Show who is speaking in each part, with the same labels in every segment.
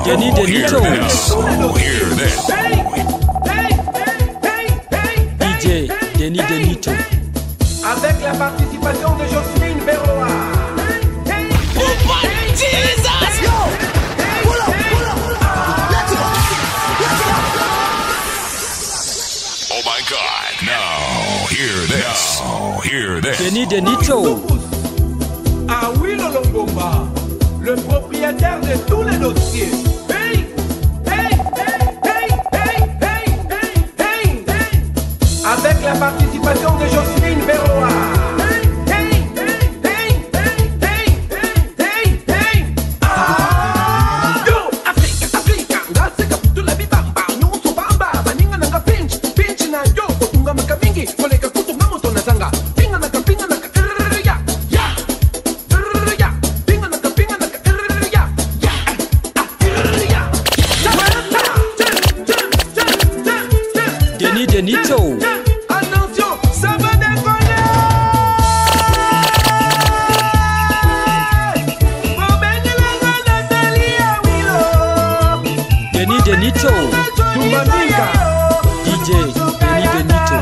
Speaker 1: Denny Denito.
Speaker 2: Hear this.
Speaker 1: DJ Denny Denito.
Speaker 3: Avec la participation de Jocelyne Berroa.
Speaker 2: Oh my God. Now hear this. Now hear this.
Speaker 1: Denny Denito.
Speaker 3: Ah oui, Lolongomba, le propriétaire de tous les dossiers. Hey, hey, hey, hey, hey, hey, hey, hey, hey. Avec la participation de Jocelyne Berroa.
Speaker 1: Denny Denito.
Speaker 3: Attention, ça va décoller.
Speaker 1: Denny Denito.
Speaker 3: Tumbandika.
Speaker 1: DJ Denny Denito.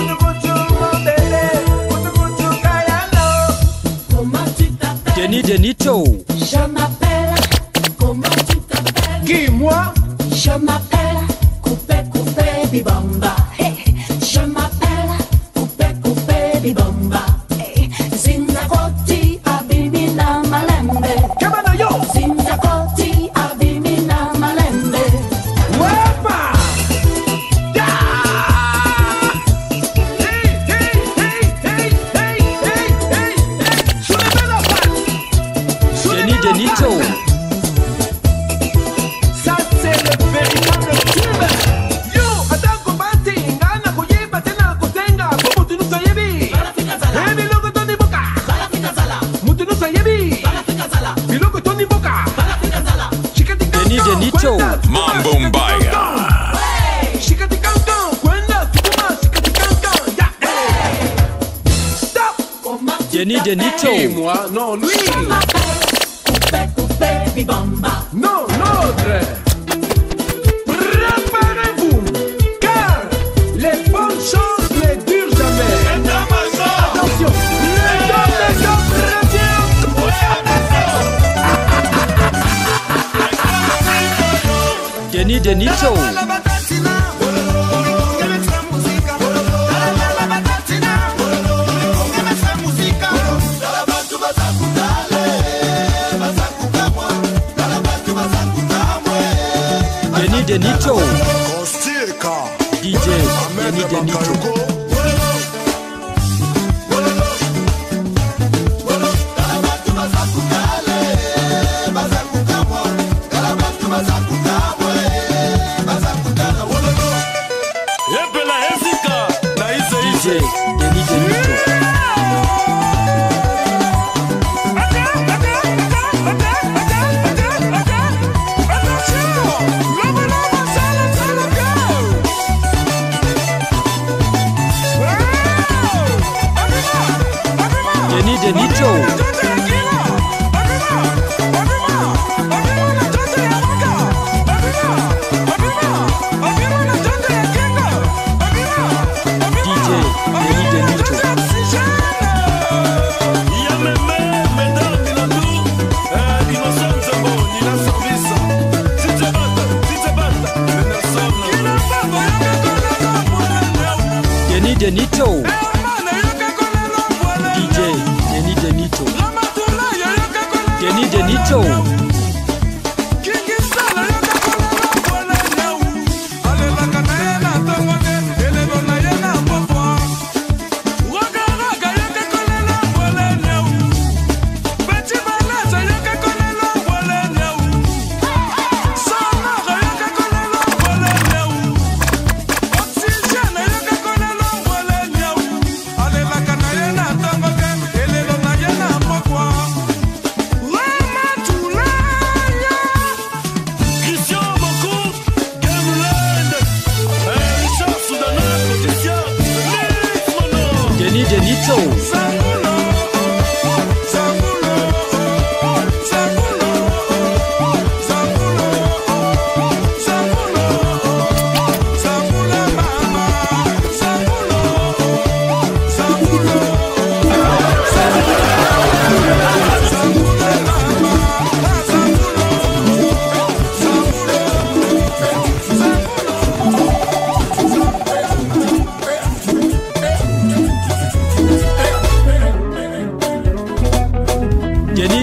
Speaker 1: Denny Denito.
Speaker 4: Je m'appelle, comment tu t'appelles?
Speaker 3: Qui, moi?
Speaker 4: Je m'appelle Coupé Coupé Bibamba. Hey. Je m'appelle Coupé Coupé Bibamba. Hey. Zinakoti abimina malembe.
Speaker 3: Kabana yo.
Speaker 4: Zinakoti abimina malembe.
Speaker 3: Wepa. Ya. Hey, hey, hey, hey, hey, hey, hey. Soulevez la face.
Speaker 1: Denny Denito.
Speaker 3: Ça c'est le véritable tube. Yo, atako bati, ngana kuyiba tena kutenga, bobo tunusa yebi. Ebi logo toni boka. Mutunusa yebi. Biloko toni boka. Shikati
Speaker 1: Denny Denito.
Speaker 2: Mambo Mbaya.
Speaker 3: Shikati kankan, kwenda tukuma, shikati kankan. Ya, hey. Stop.
Speaker 1: Denny Denito.
Speaker 3: Et moi, non lui.
Speaker 4: Je m'appelle Coupé Coupé Bibamba.
Speaker 3: Non, l'autre. Préparez-vous, car les bonnes choses ne durent jamais. Attention, les deux reviennent.
Speaker 1: Denny Denito. Denny Denito. DJ Denny Denito. DJ Denny Denito.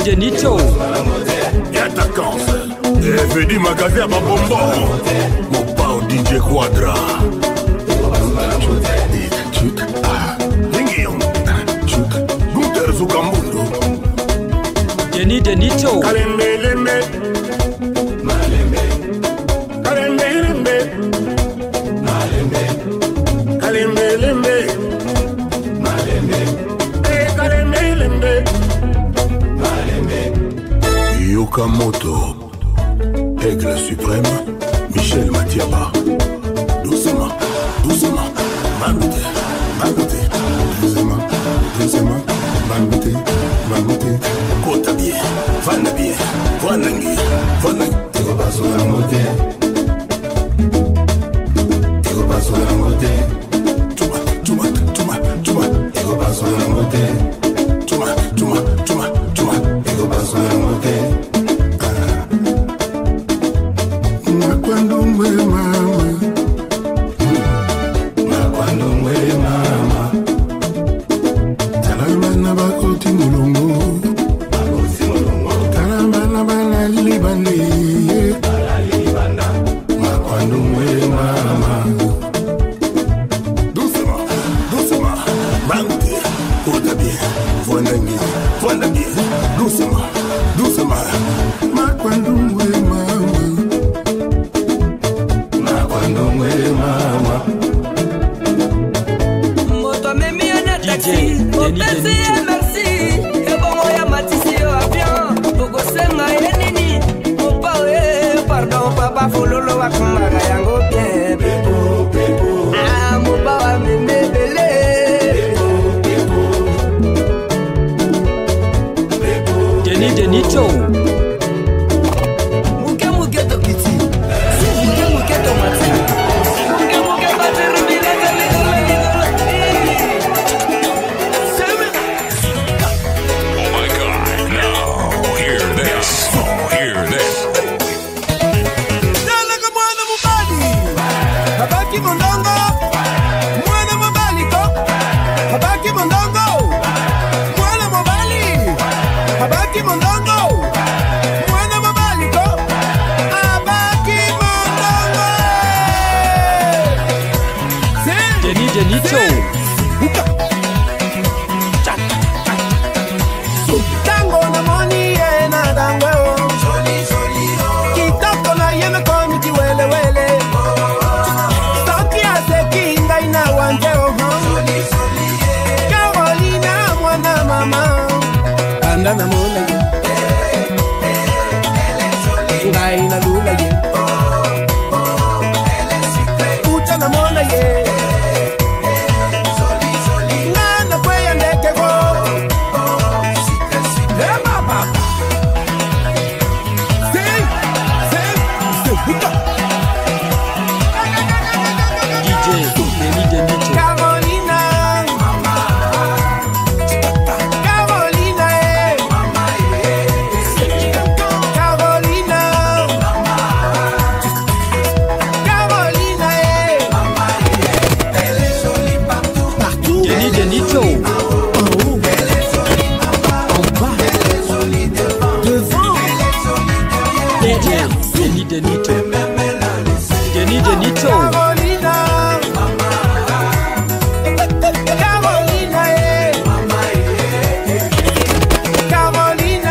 Speaker 1: Denito.
Speaker 5: Attaquant. Fedi magasin à bonbon. Mon pao DJ Quadra. Gunter Zukambundo.
Speaker 1: Denito.
Speaker 5: Kalembe. Yokamoto, Aigle suprême, Michel Matiaba. Doucement, Mamute, doucement, Mamute, Kota bien, Vanangi, Ego paso la mote, Ego paso la mote, Chuma, Ego paso la mote, Chuma, Ego paso la mote. Cuando muere mama, Talamana bakoti mulongo, Talamana bala libande, Cuando muere mama, doucement, Mamute, Oda bien, Voina bien, doucement, Cuando muere mama.
Speaker 6: Moto memi na taxi, opesi merci. E bongo ya matisi yo avion, boko senga yenini. Mopa pardon papa fololo wa kumaga yango bien. Ah mopa wa meme bele.
Speaker 1: Denito.
Speaker 6: Muke to kiti. Muke to mati. Muke bateri bila kali.
Speaker 2: Oh my God. Now, hear this.
Speaker 3: Dale que mwana mubali, babaki mondongo, mwana mubali ko, babaki mondongo, mwana mubali, babaki mondongo, mwana mubali ko, babaki mondongo.
Speaker 1: Denito.
Speaker 3: Tango na moni na tango, kitoko na yena koni kiwelewele, toki asekinga ina wanje Carolina mwana mama, anda na mona ye, ngai na lula ye, ucha na mona ye. Nana kweya ndeke go.
Speaker 1: DJ Denito.
Speaker 3: Carolina, Carolina, Carolina, Carolina, elle est jolie partout.
Speaker 1: Denito.
Speaker 3: En bas, devant,
Speaker 1: Denito. Denito.
Speaker 3: Carolina, Carolina, Carolina,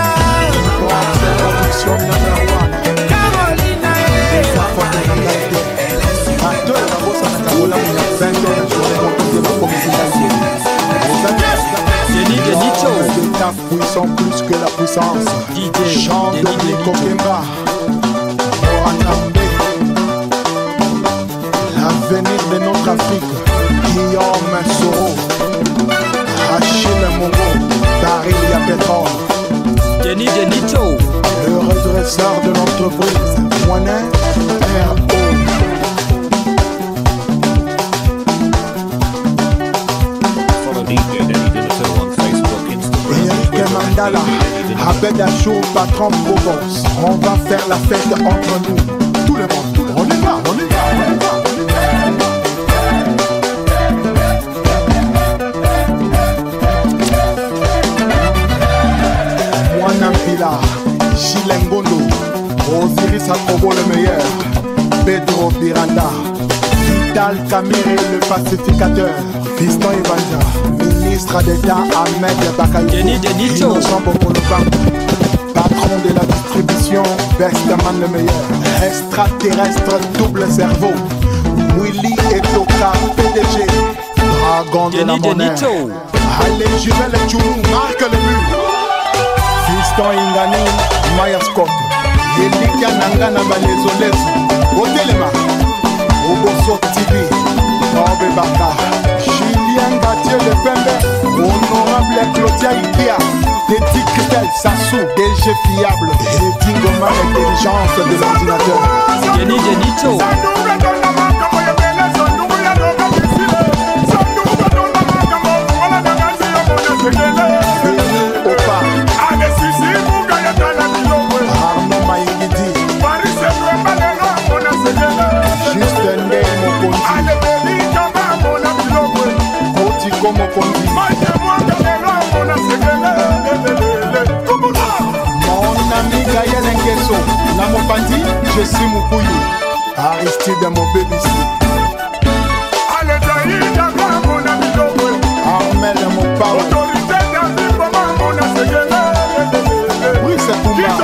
Speaker 1: Denito.
Speaker 7: Puissant plus que la puissance.
Speaker 1: DJ
Speaker 7: Chant de
Speaker 1: Denito.
Speaker 7: Kemba. L'avenir de notre Afrique. Guillaume Soro. Achille Mongo. Daryl Pétrole.
Speaker 1: Denito.
Speaker 7: Le redresseur de l'entreprise. Moinet R.O.
Speaker 8: Follow DJ Denito on Facebook, Instagram.
Speaker 7: Eric Mandala. Abed Achour, patron Bobos. On va faire la fête entre nous. Tout le monde. On y va. Mwana Mandela, Gilles Ngondo, Osiris Akobo le meilleur, Pedro Miranda, Vital Kamere le pacificateur, Fiston Evanja, ministre d'État Ahmed Bakayoko, Innocent Bokoloban, patron de la distribution, Bestman le meilleur, extraterrestre double cerveau, Willy Etoka PDG, Dragon de la monnaie. Allez, Juvel et Tchoumou, marque le but. Fiston Ingani, Maya Scott, Yelika Nangana Balezolezo, Otelema, Oboso TV, Norbe Baka, Julien Gatier Le Pembe, Honorable Claudia Ikea, Teti Christel Sassou, DG Fiable, et Tingoma l'intelligence de l'ordinateur.
Speaker 1: Jenny Denito.
Speaker 7: Mon ami Gaël Ngeso, Namopandi, je suis Mukuyu, Aristide mon bébé. Armel mon pao. Oui, c'est pour moi.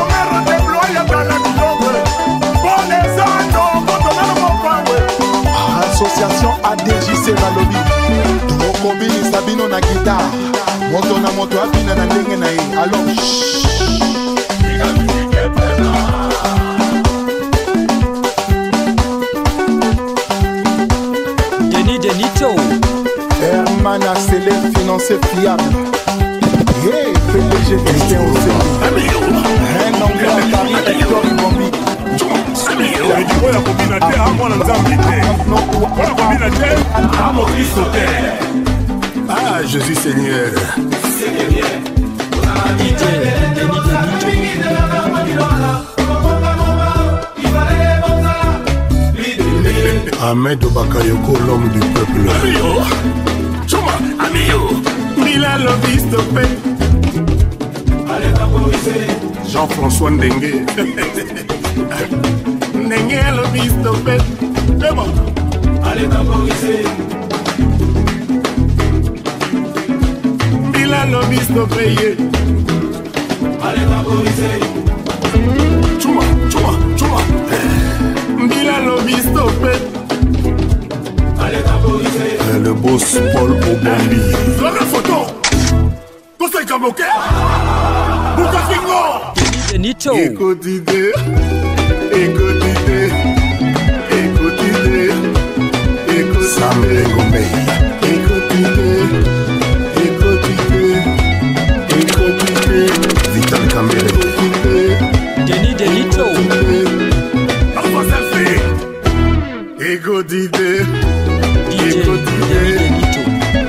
Speaker 7: Association ADJC Valobi, Tokobili Sabino na guitare, moto na moto abina na ndenge na ye. Alors
Speaker 1: Jenny Denito.
Speaker 7: Herman Acélé, financier fiable. Hey, PDG Christian Océan. Un anglais à Paris, Hector Ibombi.
Speaker 5: Ah, Jésus Seigneur.
Speaker 1: DJ Jenny Denito.
Speaker 5: Ahmed Bakayoko, l'homme du peuple. Jean-François Ndengue. Ndengue lobby stoppé. C'est bon. Allez temporiser. Bila lobby stoppé. Allez temporiser. Chuma. Bila lobby stoppé. Allez temporiser. Le boss Paul Obambi. Dans la photo. Conseil Kamoké. Bukafingo.
Speaker 1: Denito.
Speaker 5: Écoutez. Sam Legombe. Écoutez. Vital Kamere.
Speaker 1: Jenny Denito.
Speaker 5: Alpha Selfie. Écoutez.
Speaker 1: DJ Jenny Denito.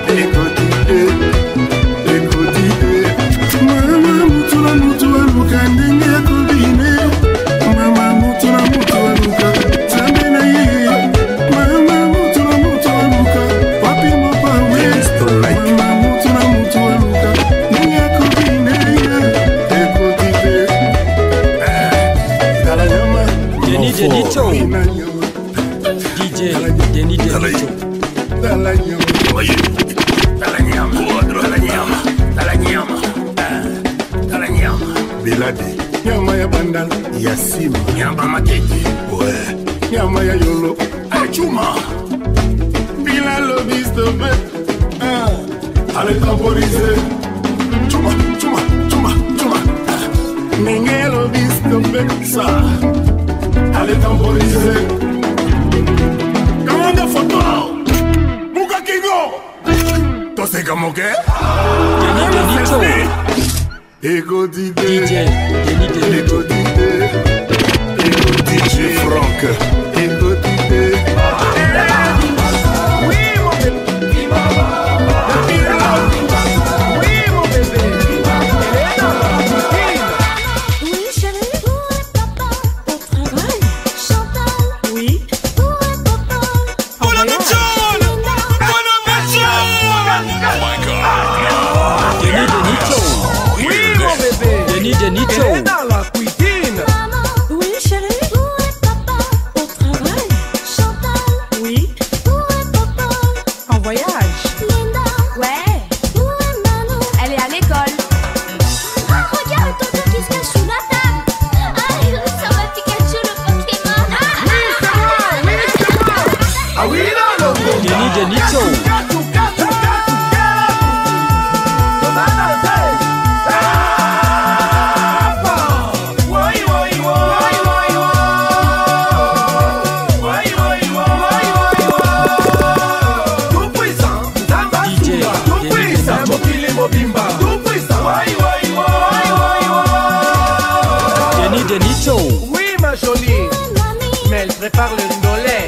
Speaker 5: Mama mutula luka ndenge ya kobine. Mama mutula luka zambe na ye. Mama mutula luka papi mopawe. Mama mutula luka ndenge ya kobine. Écoutez. Dala nyama.
Speaker 1: Jenny Denito. DJ Jenny Denito.
Speaker 5: Dala nyama. Biladi, nyama ya bandal, ya sima, nyama makeke, ouais, nyama ya yolo, chuma, bila lobby stoppé, allez temporiser, chuma, nenge lobby stoppé, ça, allez temporiser, comment de photo, Buka Kingo, toi c'est comme que,
Speaker 1: Jenny Denito.
Speaker 5: Écoutez,
Speaker 1: DJ Jenny Denito.
Speaker 5: Écoutez, DJ Franck. Écoutez. Oui, mon bébé. Oui, mon bébé.
Speaker 4: Oui, chérie, pour un papa, au travail, Chantal. Oui, pour un papa, en voyage,
Speaker 2: Oh my God.
Speaker 1: Jenny Denito.
Speaker 2: Hear this.
Speaker 1: Denny Denito.
Speaker 3: Elle est dans la cuisine.
Speaker 4: Maman, oui chérie. Où est papa? Au travail. Chantal, oui. Où est papa?
Speaker 9: En voyage.
Speaker 4: Linda,
Speaker 9: Ouais,
Speaker 4: où est Manu?
Speaker 9: elle est à l'école.
Speaker 4: Ah, regarde Toto qui se cache sous la table. Ah, ça va Pikachu le Pokémon.
Speaker 3: Ah oui, là, non, non.
Speaker 1: Denny Denito. Denny Denito.
Speaker 3: Oui, ma jolie, mais elle prépare le ndolé.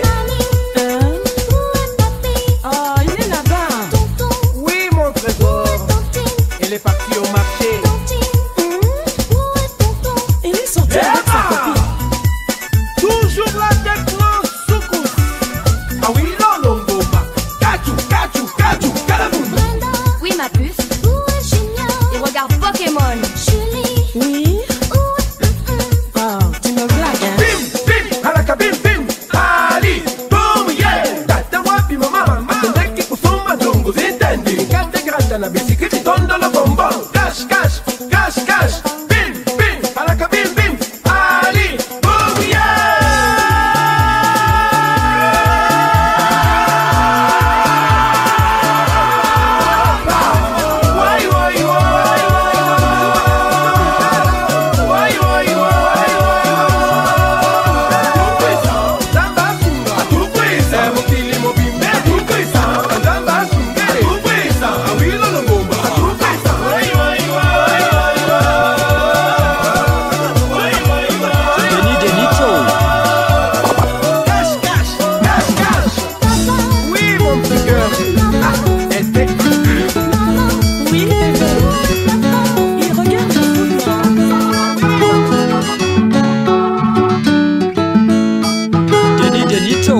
Speaker 9: Oh, il est là-bas.
Speaker 3: Oui, mon trésor, elle est partie au marché.
Speaker 9: Il est sorti avec sa copine.
Speaker 3: Toujours la techno soukous. Ah oui, non, non, bomba. Kachou, kachou, kachou, kalaboum.
Speaker 9: Oui, ma puce. Il regarde Pokémon.
Speaker 4: Oui.
Speaker 9: Oh, tu me blagues, hein?
Speaker 3: Bim, bim, alaka bim, bim. Ali, boom, yeah. Tata wapi mama, matendeki kusuma dungu zitendi. Kate grata na bisikiti tondo lo bombo. Cash, cash, cash, cash. Bim, bim, alaka bim, bim. Ali, boom, yeah. Why, why, why, why, why, why,
Speaker 1: Denny Denito.
Speaker 3: oui, mon petit cœur. Elle t'écoute.
Speaker 9: Oui, bébé. Il regarde le football.
Speaker 1: Denny Denito.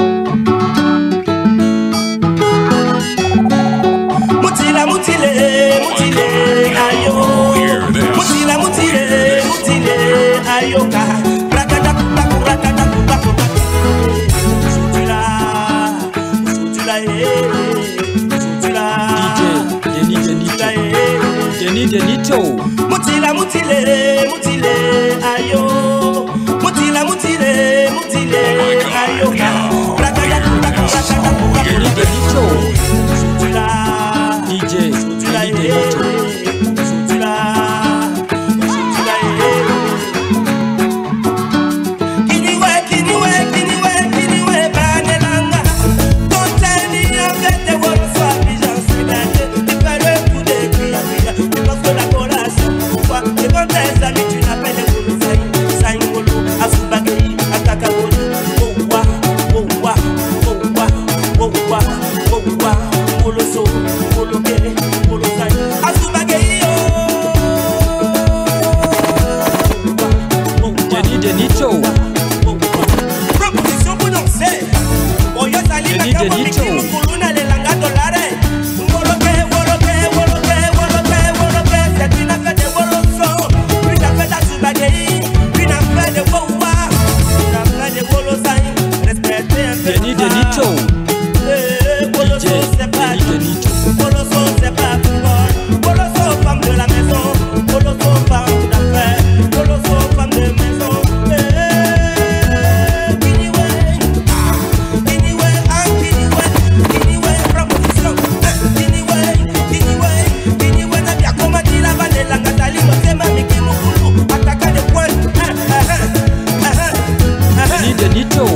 Speaker 10: Mutila mutile, mutile, ayo.
Speaker 2: Hear this.
Speaker 10: Mutila mutile, mutile, ayo ka. Rakata kutaku, rakata kutaku, sutila, sutila, sutila.
Speaker 1: DJ Denny Denito. Denny Denito.
Speaker 10: Mutila mutile, mutile, ayo. Mutila mutile, mutile, ayo ka. Rakata kutaku, rakata kutaku,
Speaker 1: Denny Denito.
Speaker 10: sutila.
Speaker 1: DJ Denny Denito. Denny Denito.
Speaker 10: Proposition pour danser. Oyo sali
Speaker 1: Denny
Speaker 10: makamo
Speaker 1: Denito.
Speaker 10: miki mukuluna lelanga dolare. Woloke, woloke, woloke, woloke, woloke. C'est une affaire de woloso. Une affaire d'Azubagei. Une affaire de wowa. Une affaire de wolosai. Respectez un peu.
Speaker 1: Denny Denito.
Speaker 10: Woloso,
Speaker 1: DJ
Speaker 10: c'est pas
Speaker 1: Denny Denito.
Speaker 10: Woloso, c'est pas football. Woloso, femme de la maison. Woloso, femme d'affaires. Woloso, femme de maison.
Speaker 1: Denny Denito.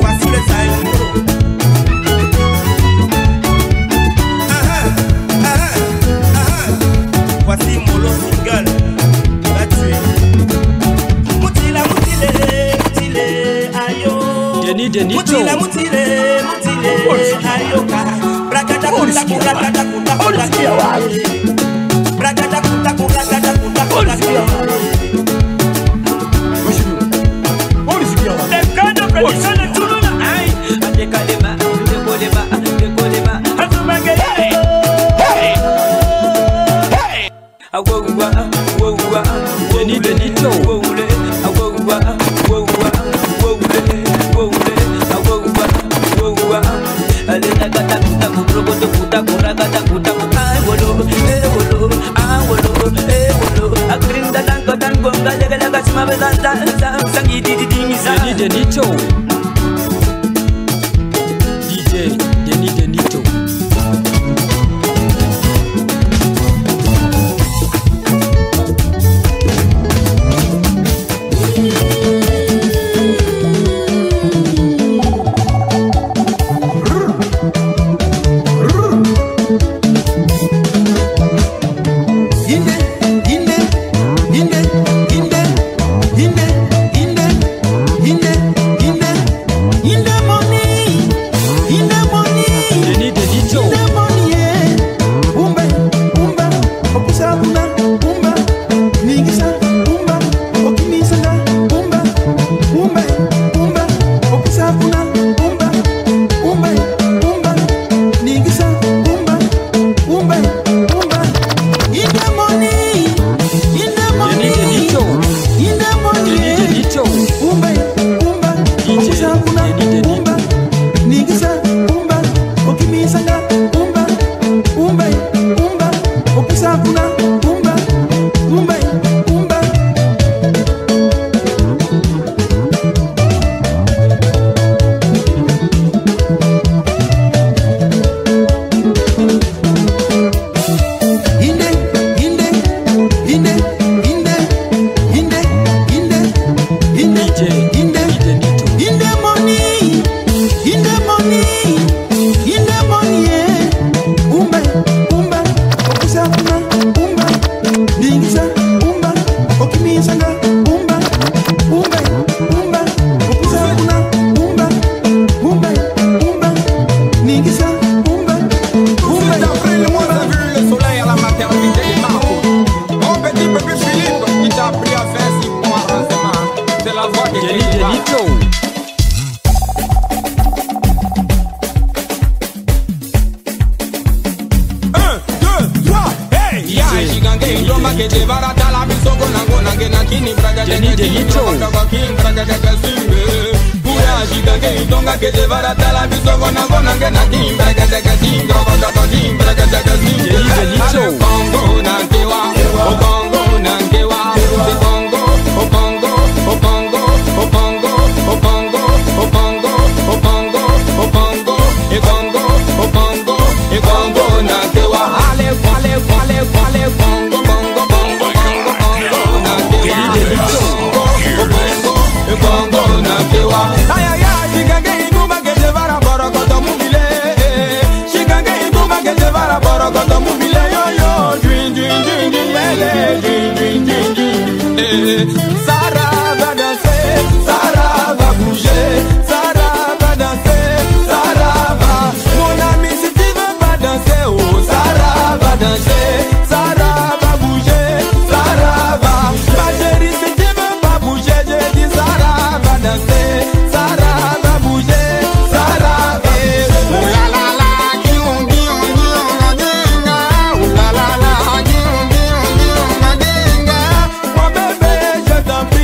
Speaker 10: Voici Molo single. Va tuer. Mutila mutile, mutile, ayo.
Speaker 1: Denny Denito.
Speaker 10: Mutila mutile, mutile, ayo ka. Brakata kuta kuta kuta kuta kuta. Brakata kuta kuta kuta kuta kuta.
Speaker 1: Denny Denito. Denny Denito. DJ Denny Denito.
Speaker 3: Je t'en prie.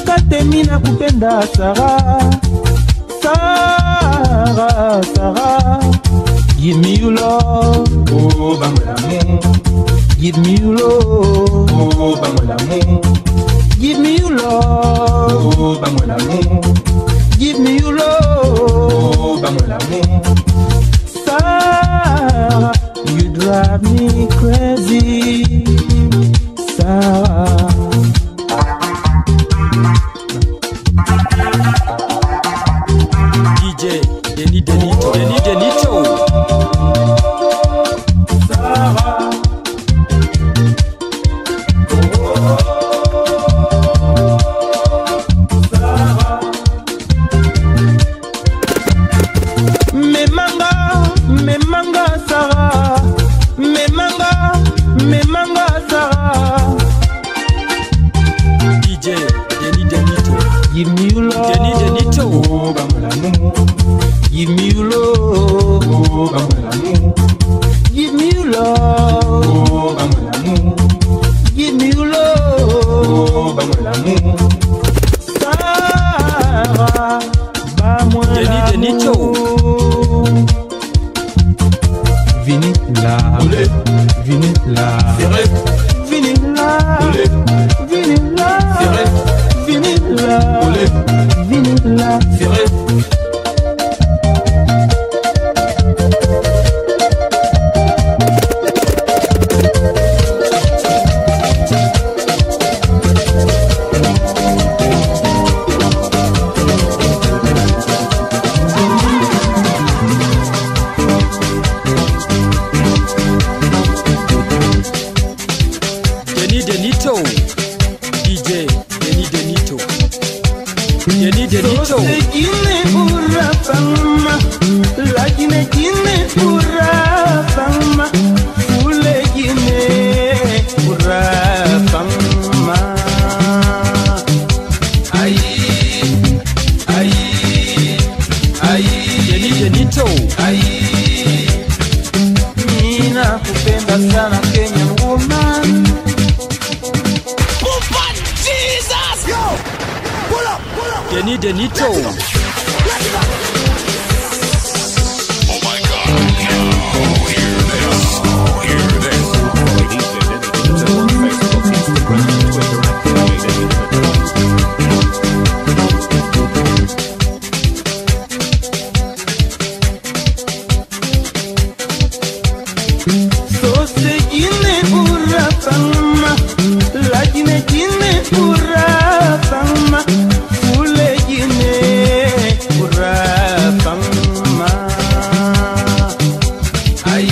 Speaker 11: Katemi na kupenda Sarah, Sarah, Sarah. Give me your love, oh bang l'amour. Give me your love, oh bang l'amour. Give me your love, oh bang l'amour. Give me your love, oh bang l'amour. Sarah, you drive me crazy, Sarah.
Speaker 1: DJ Denny Denito, Denny Denito.
Speaker 11: Sarah, Sarah. Me manga Sarah, me manga Sarah.
Speaker 1: DJ Denny Denito.
Speaker 11: Give me your love,
Speaker 1: Denny Denito.
Speaker 11: oh bang l'amour. Give me your love, oh bang l'amour. Give me your love, oh bang l'amour. Give me your love, oh bang l'amour. Sarah, ba-moi
Speaker 1: Denny Denito.
Speaker 11: Venez là, venez là, venez là, venez là, venez là, venez là.
Speaker 1: Denny Denito. DJ Denny Denito. Denny Denito.
Speaker 11: Guinée pour la femme, la Guinée pour la femme, pour les Guinées pour la femme. Aïe, aïe, aïe,
Speaker 1: Denny Denito.
Speaker 11: aïe. Mina kupenda sana Kenyan woman.
Speaker 1: Denny Denito.
Speaker 2: Oh my God! Now hear this. Hear this.
Speaker 8: Follow DJ Denny Denito on Facebook, Instagram, Twitter, and DJ Denny Denito.
Speaker 11: Sauce Guinée pour la femme, la Guinée pour la femme, pour les Guinées pour la femme. Aïe,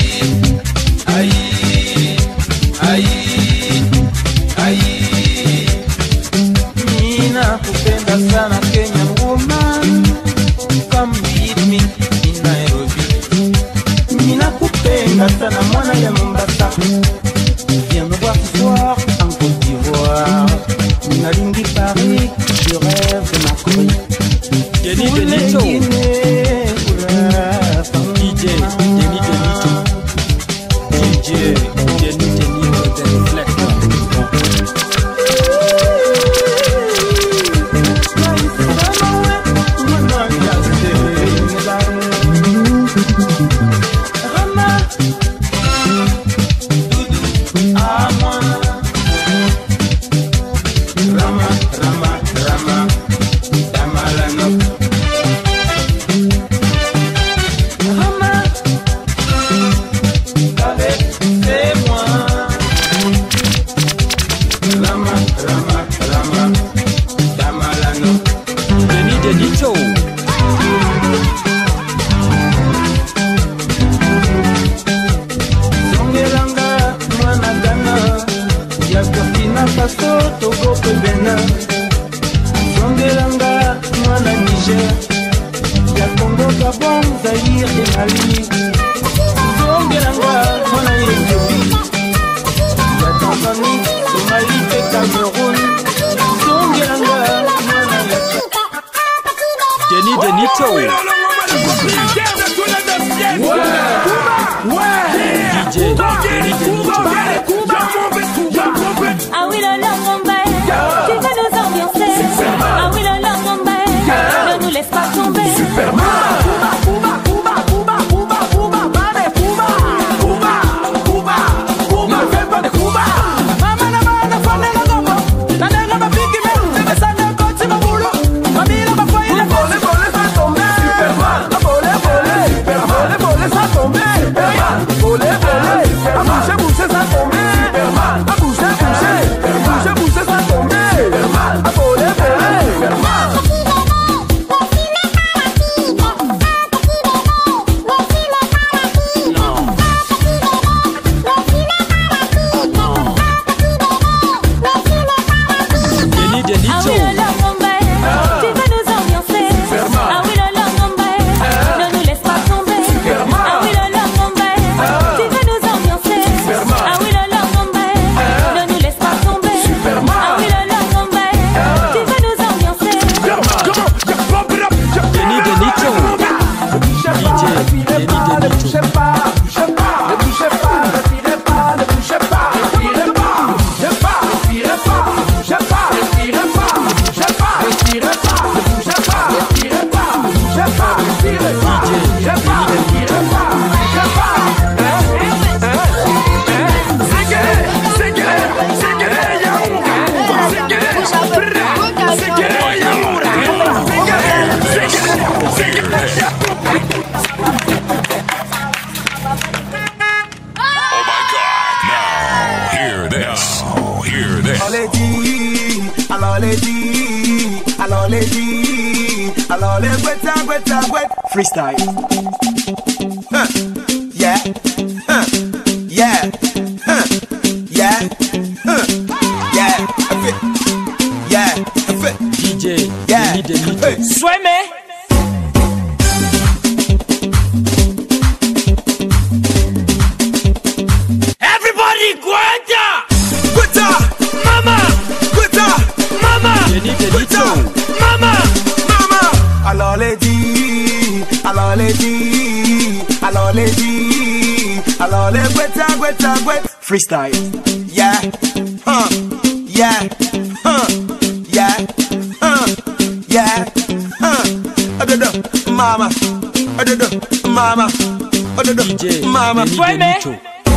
Speaker 11: aïe, aïe, aïe. Mina kupenda sana Kenyan woman, come meet me in Nairobi. Mina kupenda sana mwana ya Mombasa. Viens me voir ce soir en Côte d'Ivoire. Mina lingi Paris, je rêve de ma Corée.
Speaker 1: Denny Denito. DJ Denny Denito. DJ Denny Denito. The Reflector. Denny Denito.
Speaker 11: Songelanga mwana Ghana, ya Burkina Faso, Togo pe Benin. Songelanga mwana Niger, ya Congo, Gabon, Zaire et Mali. Songelanga mwana Ethiopie, ya Tanzanie, Somalie et Cameroun. Songelanga mwana ya
Speaker 1: Denny Denito. DJ Denny Denito.
Speaker 4: Ah oui, le long, mon bail, tu veux nous ambiancer.
Speaker 12: alors les G, alors les Gweta. Freestyle. Yeah. Yeah. Yeah. Yeah.
Speaker 1: DJ
Speaker 12: Yeah.
Speaker 1: Denny Denito.
Speaker 6: Sueme. Everybody, Gweta! Mama! Mama!
Speaker 1: Denny Denito.
Speaker 6: Mama!
Speaker 12: Alors les G, alors les G, alors les G, alors les Gweta. Freestyle. Yeah. Yeah. Yeah. Yeah. Mama. Mama.
Speaker 1: DJ
Speaker 12: Mama.
Speaker 1: Denny
Speaker 6: Sueme.
Speaker 1: Denito.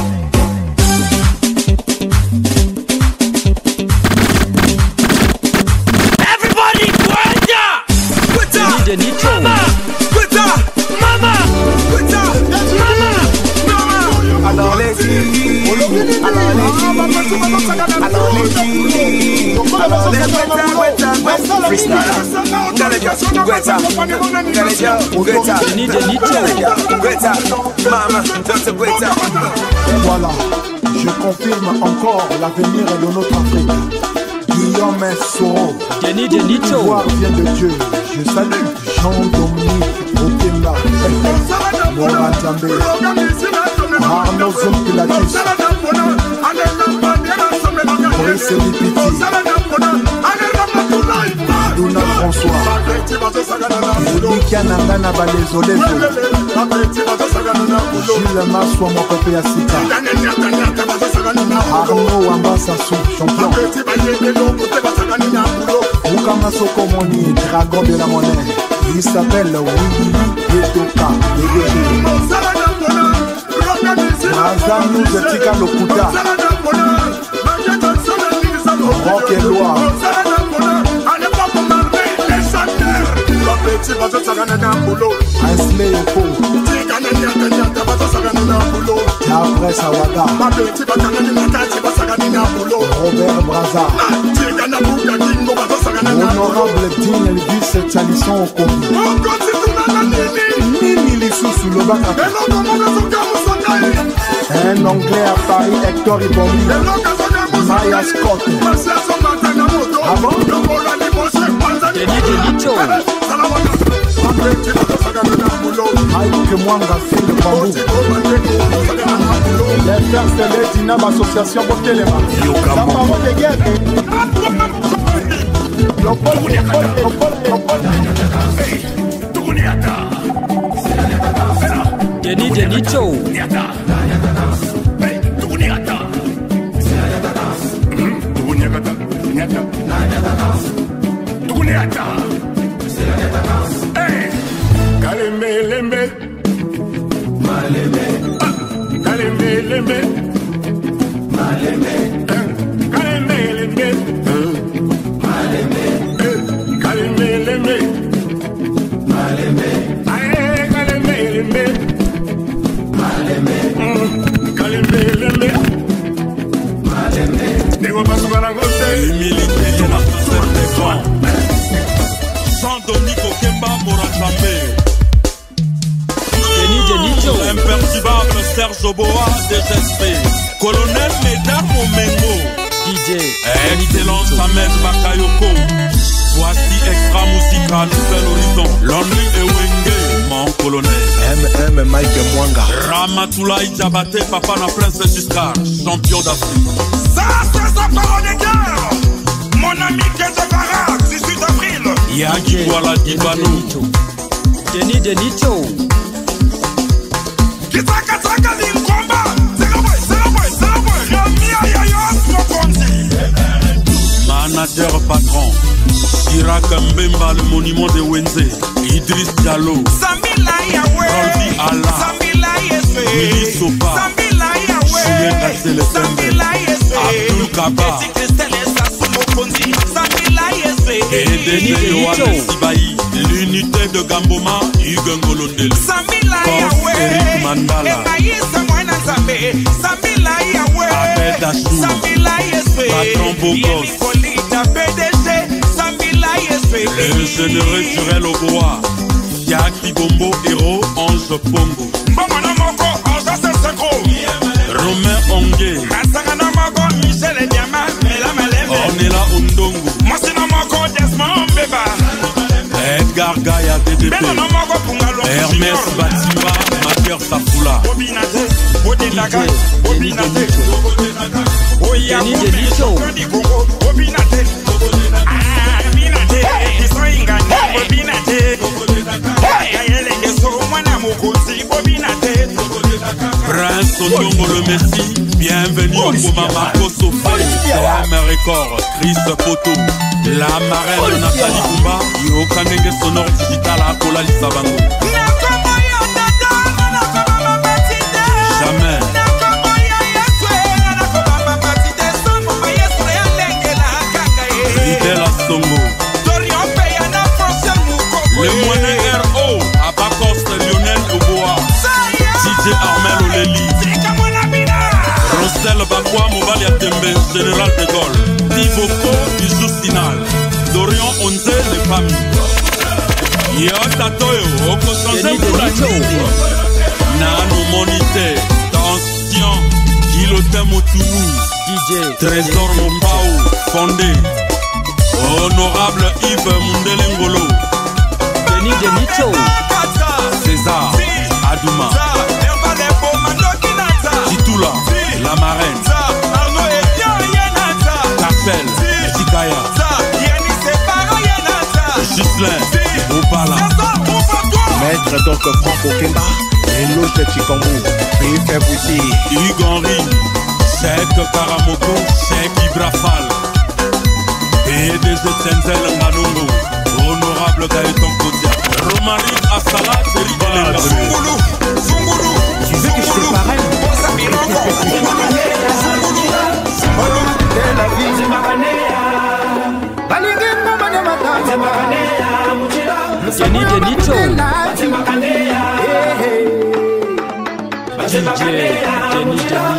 Speaker 6: Everybody, Gweta!
Speaker 1: Denny Denito.
Speaker 6: Mama!
Speaker 12: Alors les filles, alors les filles, freestyle.
Speaker 1: Denny Denito.
Speaker 12: Mama, Dr. Gweta.
Speaker 7: Voilà, je confirme encore l'avenir de notre Afrique. Guillaume Soro,
Speaker 1: Denny Denito.
Speaker 7: pouvoir vient de Dieu. Je salue Jean-Dominique Okemba, Laurent Zambé, Arnaud Zompilatus, Brice Lipiti, Duna François, Elika Nangana Balezolezo, Gilles Maswa Mokope Yasika, Arnaud Wambasassou, champion, Mukama Sokomoni, dragon de la monnaie, il s'appelle Willy Etoka, DDG. Razan nous etika Lokuta, Rock et Loire, Ainsley Yoko, Après Sawada, Robert Braza, Honorable Dean Elvis Chalisson Okobi, Nini Lissoussou Lobaka, un Anglais à Paris, Hector Ibomi, Maya Scott,
Speaker 1: Denny Denito.
Speaker 7: Mike Mwanga, fille de Bambou, les frères Célestina, l'association Bokelema, la parole des guerres.
Speaker 1: Denny Denito.
Speaker 13: Jean-Dominique Okemba Morazambe.
Speaker 1: Denny Denito.
Speaker 13: Imperturbable Serge Oboa DGSP. Colonel Médard Momengo.
Speaker 1: DJ
Speaker 13: Excellence Ahmed Bakayoko. Voici Extra Musical, Nouvel Horizon. Lonely Ewenge, mon colonel.
Speaker 7: MM Mike Mwanga.
Speaker 13: Ramatoulaye Diabaté, Papa na Prince Giscard, champion d'Afrique.
Speaker 10: Ça, c'est sa parole de guerre. Mon ami Kezekara, 18 avril.
Speaker 13: Yagi Wala Dibano.
Speaker 1: Denny Denito.
Speaker 10: Kitaka Taka Linkomba. Zero boy. Ramia Yayos Mokonzi.
Speaker 13: Manager patron. Irak Mbemba, le monument de Wenze. Idriss Diallo.
Speaker 10: Samila Yahweh.
Speaker 13: Rolbi Allah.
Speaker 10: Samila Yefe.
Speaker 13: Willy Sopa.
Speaker 10: Samila Yahweh.
Speaker 13: Souyenga Célestin.
Speaker 10: Samila Yefe.
Speaker 13: Abdul Kaba.
Speaker 10: Petit Christelle Sassou Mokonzi. Samila Yefe.
Speaker 13: Et Denis Yohann Sibaï. L'unité de Gamboma, Hugues Ngolondel.
Speaker 10: Samila
Speaker 13: Eric
Speaker 10: Yahweh.
Speaker 13: Mandala.
Speaker 10: Enaïsa Mwana Zambe. Samila Yahweh.
Speaker 13: Ahmed Achou.
Speaker 10: Samila Yefe.
Speaker 13: Patron Bogos.
Speaker 10: Yemi Kolita PDG. Samila Yefe.
Speaker 13: Le généreux Jurel Ogoa, Yaki Bombo, héros, Ange Pongo. Romain Ongué, Ornella Ondongo, Edgar Gaïa DDP, Hermès Batima, Maker Safula,
Speaker 1: Kenny Denito.
Speaker 13: Prince Ondongo le Messi, bienvenue au Goma Marco Sofé, CM Record, Chris Poto, la marraine Nathalie Kumba, Yokanenge sonore digital à Kola Lissabango. Jamais. Fidèle à Songo. Le moyen RO, Abakos Lionel Oboa, DJ Armel Oleli, Rossel Bakwa Mobali Atembe, Général de Gaulle, Tivoko, Bijou Sinal, Dorian Onze, les familles. Yota Toyo, Oko Sanse Moulani, Nano Monité, Tension, Kilote Motunou, DJ Trésor Mopao, Fondé, Honorable Yves Mundelengolo,
Speaker 1: Kenny Denito.
Speaker 13: César, Adouma, Titoula, la marraine, Carpel, Zikaya, Gislain, Opala,
Speaker 14: Maître donc Franco Kemba, Eloge de Chikambu, PFF aussi,
Speaker 13: Hugues Henry, Cheikh Karamoko, Cheikh Ibrafal, PDG Tenzel Nganongo, Honorable Gaëtan Kodia, Romaric Assala, Thierry Elenga.
Speaker 14: Zunguru, tu veux que je te parraine?
Speaker 1: Kenny Denito. DJ Kenny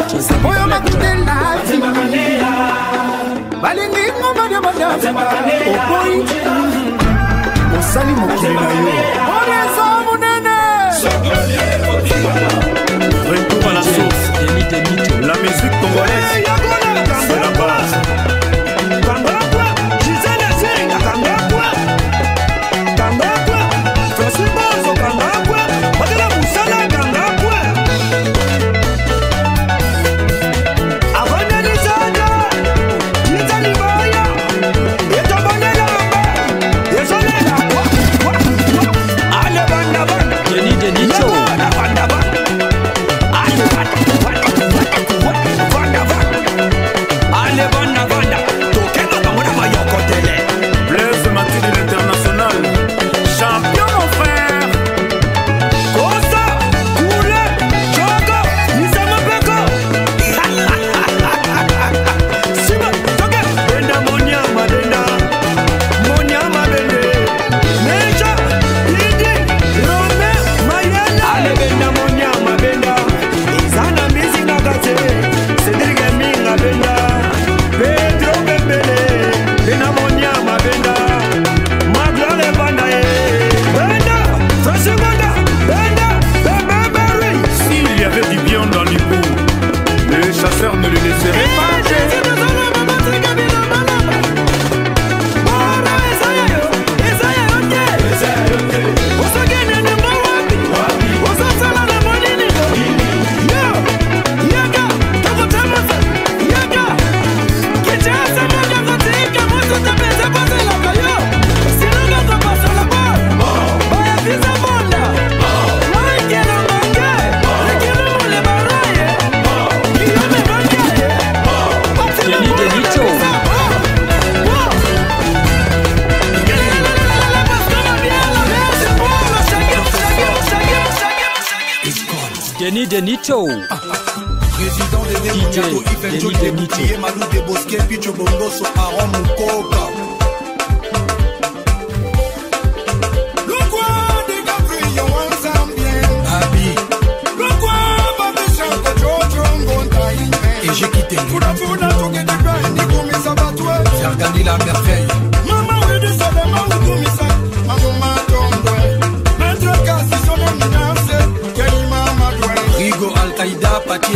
Speaker 14: Retour à la source. La musique congolaise, c'est la base.
Speaker 1: Kenny Denito.
Speaker 12: Président de
Speaker 1: DJ Kenny Denito.
Speaker 12: Malou de Bosquet, Picho Bongoso, Aaron Mukoka.
Speaker 14: Et j'ai quitté faire gagner la merveille.
Speaker 12: Maman,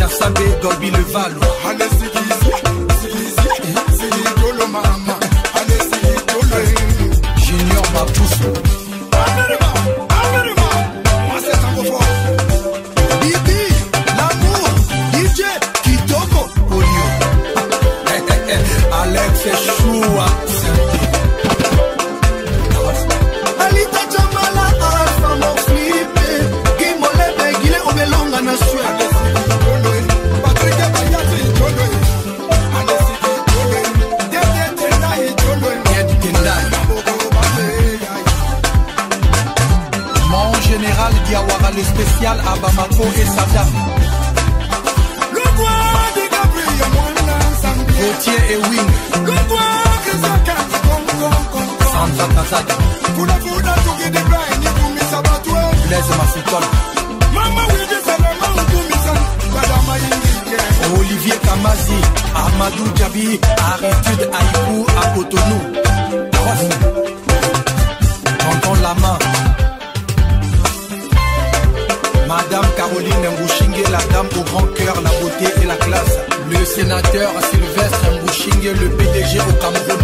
Speaker 15: Sabé, Golbi le Valo.
Speaker 5: Allez, Sidi, Dolo, Mama. Allez, Sidi, Dolo.
Speaker 15: Junior Mapoussou.
Speaker 5: Moi, c'est un beau fort.
Speaker 15: Bibi, l'amour, DJ, Kitoko, Olio. Alex Choua.
Speaker 5: Alita Jamala, Alpha, mon flip. Guimolebe, Guilé, Obelonga, na Sué. Allez, Sidi, Dolo. Patrick, Bayati, Dolo. Allez, Sidi, Dolo. Dede, Tendai, Dolo.
Speaker 15: Dede, Tendai. Mon général Diawara, le spécial à Bamako et Sadam.
Speaker 5: Le roi de Gabriel,
Speaker 15: Gauthier et Wing.
Speaker 5: le roi que ça casse,
Speaker 15: Sandra Kazadi.
Speaker 5: Kuna tuki de brain, ni kumi sabatwe.
Speaker 15: Blaise Masutol.
Speaker 5: Mama wije salama utumisa, madama yingike.
Speaker 15: Olivier Kamazi, Amadou Djabi, Aritude Aïkou à Cotonou. Tonton Lama. Madame Caroline Mbouchingue, la dame au grand cœur, la beauté et la classe. Le sénateur Sylvestre Mbouchingue, le PDG au Cameroun.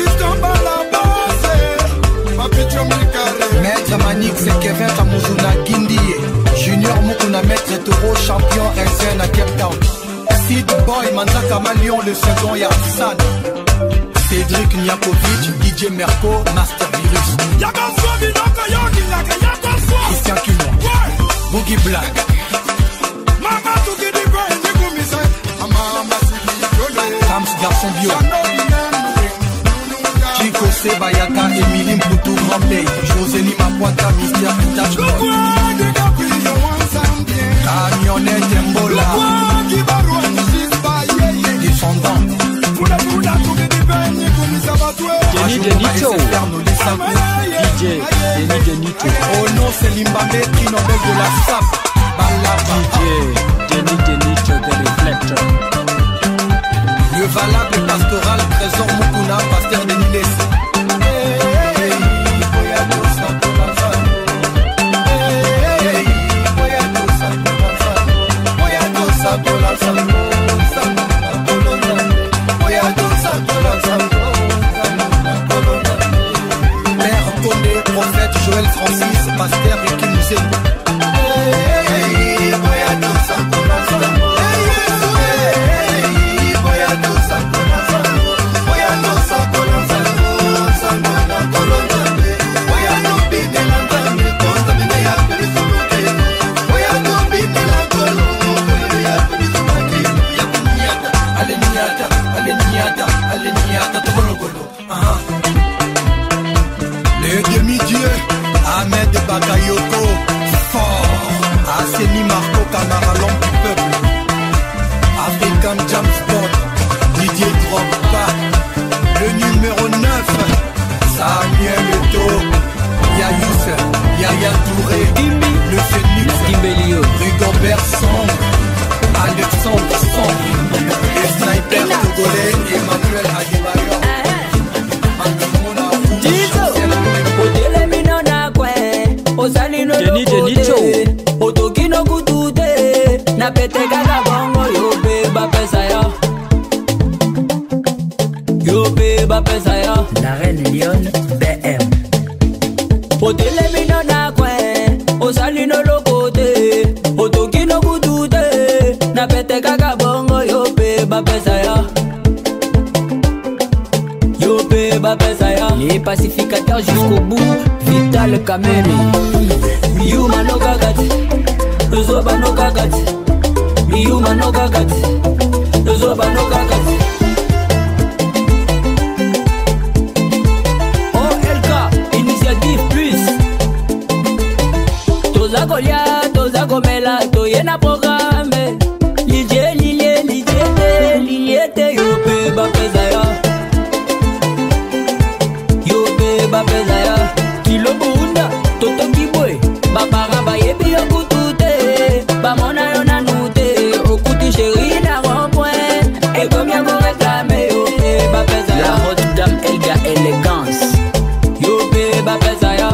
Speaker 15: Maître Manix et Kevin Kamuzuna Guindie. Junior Mukuna, Maître Toro, champion RSN à Cape Town. Sid Boy, Manzaka Malion, le second Yarsan. Cédric Niakovic, DJ Merco, Master Virus. Christian Kimon. Boogie Black. Kams Garçon Bio. Chico Sebayaka, Emily Mpoutou, Grand Pays. Josélie Mapoita, Mister Touch Boy. Camionnette Mbola. Descendant.
Speaker 1: Jenny Denito. DJ Jenny Denito.
Speaker 15: Oh non, c'est Limbabé, prix Nobel de la SAP.
Speaker 1: DJ Jenny Denito, The Reflector.
Speaker 15: Le valable pastoral, Trésor Mukuna, pasteur de Niles. Père Condé, prophète Joël Francis, pasteur et qui nous aime. Le demi-dieu Ahmed Bakayoko, fort. Asseni Marco Camara, l'homme du peuple. African James Bond, Didier Drogba. Le numéro 9, Samuel Eto'o, Yayous, Yaya Touré, le Phoenix, Rigobert Song, Alexandre Song, le sniper togolais, Emmanuel Adebayor.
Speaker 1: Jenny Denito.
Speaker 6: Otokino kutude na pete kaka bongo yope bapesa ya. Yope bapesa ya. La reine Lyon BM. Otele mino na kwe osalino lokote. Otokino kutude na pete kaka bongo yope bapesa ya. Yope bapesa ya. Les pacificateurs jusqu'au bout. Vital Kameni. Yuma no gagati, Zoba no gagati, Yuma no gagati, Zoba no gagati. OLK, Initiative Plus. Toza Golia, Toza Gomela, Toyena programme. Liliete, Yope Bapezaya. Yope Bapezaya. Kilo Bunda, Toto Kiboy. Babara bayebi okutute, bamona yo nanute, okuti chéri na rond-point, et comme y'a mon réclamé, yo pe bapesa ya. La haute dame Elga élégance, yo pe bapesa ya.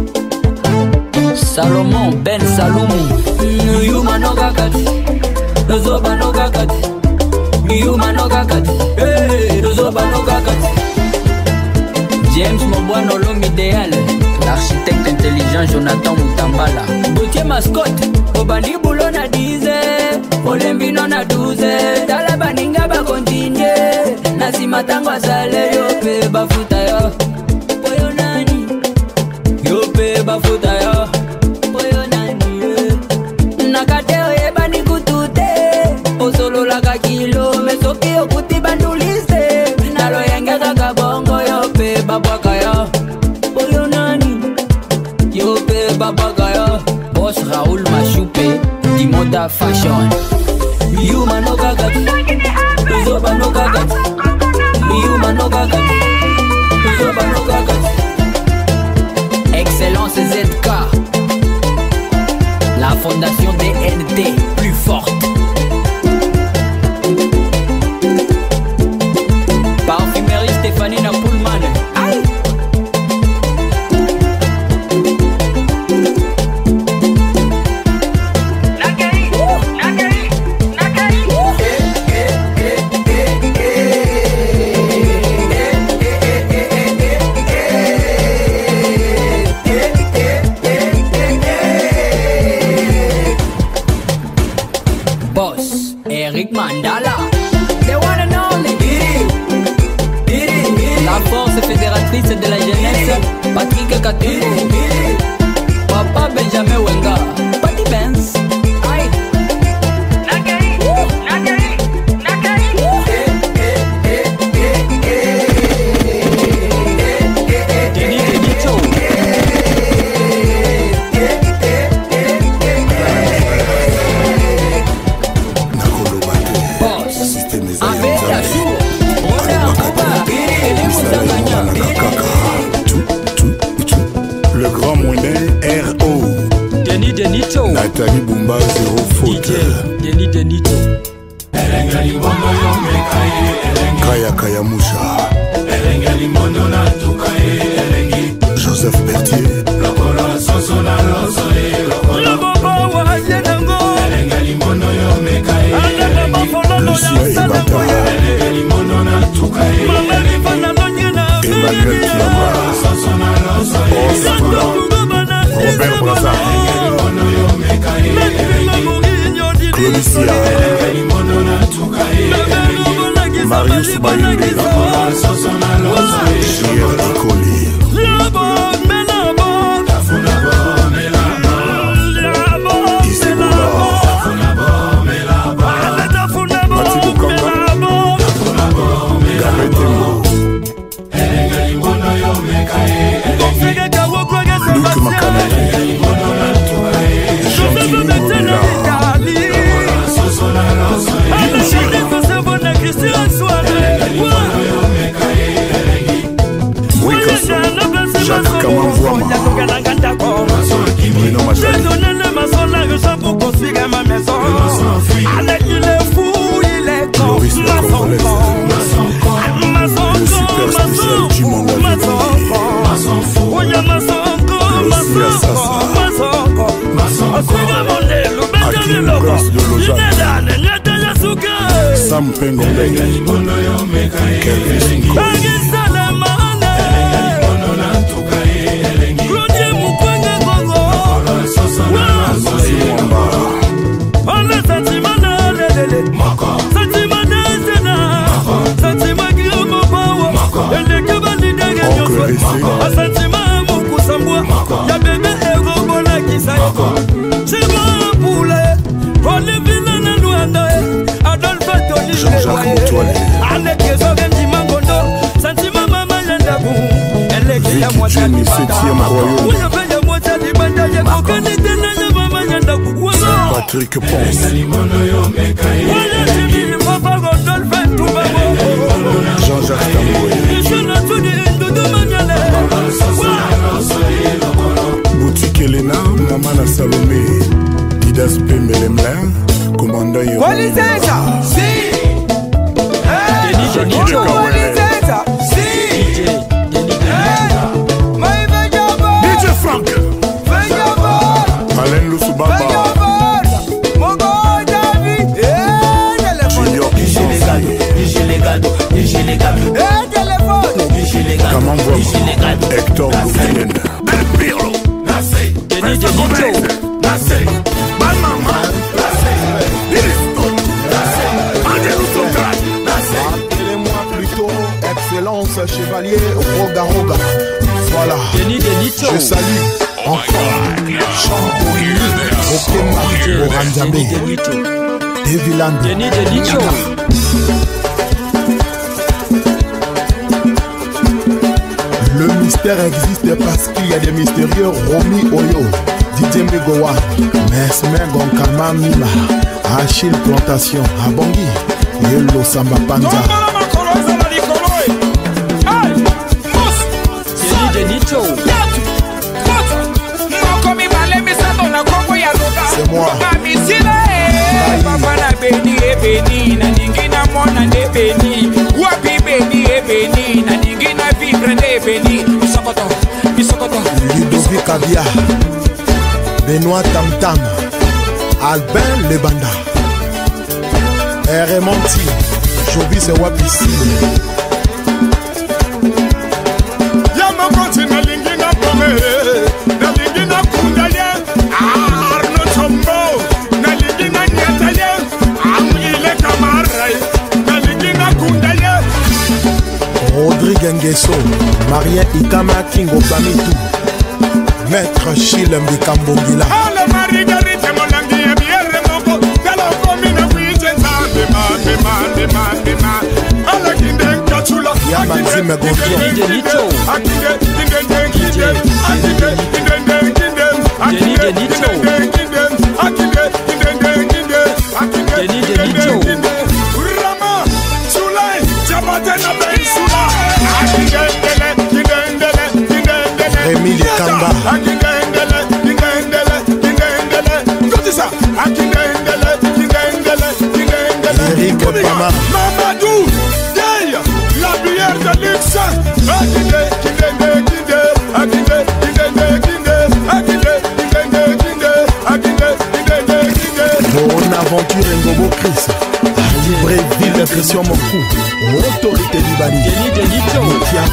Speaker 6: Salomon Ben Salomon, Yuma no gagati, Dozoba no kakati, Yuma no kakati, Dozoba no kakati. James Mobuano, l'homme idéal, l'architecte intelligent Jonathan Mutambala. Gauthier mascotte, Obandi boulot na 10, Olembi non na 12. Tala baninga ba continue, Nasima tango asale yope bafuta yo. Poyo nani, yope bafuta yo. Poyo nani, nakateo ye bani kutute, Osolo laka kilo, mesoki okuti bandulise. Nalo yenge kaka bongo yope babaka yo. Poyo nani, yope babaka yo. Boss Raoul Machoupe, Dimoda Fashion. Yuma no kakati, Zoba no kakati, Yuma no kakati, Zoba no kakati. Excellence ZK, la fondation DNT plus forte. Parfumerie Stéphanie Napoulman. Aïe. Boss Eric Mandala, the one and only. La force fédératrice de la jeunesse, Patrick Katou. Papa Benjamin Wenga, Patty Benz. Aïe.
Speaker 14: Le grand monnaie R.O.
Speaker 1: Denis Denito.
Speaker 14: Nathalie Bumba, zéro faute.
Speaker 1: Denis Denito.
Speaker 14: Kaya Kaya Moucha. Joseph Berthier. Lucia Ibata. Emmanuel Kiamba. Osatola. Robert Braza. Claudicia. Marius Bayunde. J.R. Ikoli. Luc Makanaki. Jean-Philippe Mobila. Wikaso. Jacques Kamamvouama. Bruno Machali. Loris le Congolaise. Le super spécial du Manga Lucia Sassa. Akim Prince de Lausanne. Sam Pengondeng. Kelvis Nkoi. Lucy Mwamba. Oncle Ressé. Jean-Jacques Moutoile. Vicky Jenny, 7e royaume. Patrick Ponce. Jean-Jacques Tamboué. Boutique Elena, Maman Salomé. Didas Pembelemlin. Commandant Yoro. DJ Frank. Alain Lusubaba.
Speaker 7: Appelez-moi plutôt Excellence Chevalier Roga Roga. Voilà, je salue encore Chambouli, Okema, Oranjambe, Devilando. Le mystère existe parce qu'il y a des mystérieux. Romy Oyo, Didier Megowa, Mesmer Gonkama Mima, Achille Plantation, Abongi, Yelo Samba Panza. C'est moi.
Speaker 16: Papa na beni e beni na ningina mona de beni wapi beni e beni na ningina vivre de beni Misokoto
Speaker 7: Ludovic Avia, Benoît Tamtam, Albin Lebanda, Remonti, Jovis et Wapisi.
Speaker 17: Yamakoti na lingina pome, na lingina kundalia, Arno Tombo, na lingina nyatalia, Amile Kamarai, na lingina kundalia.
Speaker 7: Rodrigue Nguesso, Marien Ikama Kingo Bamitou, Maître Chile Mbikambongila.
Speaker 17: Ala Margarita Molangi ya biere moko, Galo komina kuije zambe ma. Ala kinde kachula,
Speaker 7: Yamanzime Gonzo.
Speaker 17: Rama, Sulai, Jabatena Ben Sula,
Speaker 7: Rémi Lekamba, Eric Pama,
Speaker 17: Mamadou, Gay, la bière de luxe,
Speaker 7: Mon aventure Ngobo Chris, Libreville Christian Mokou, Autorité Libani, Motia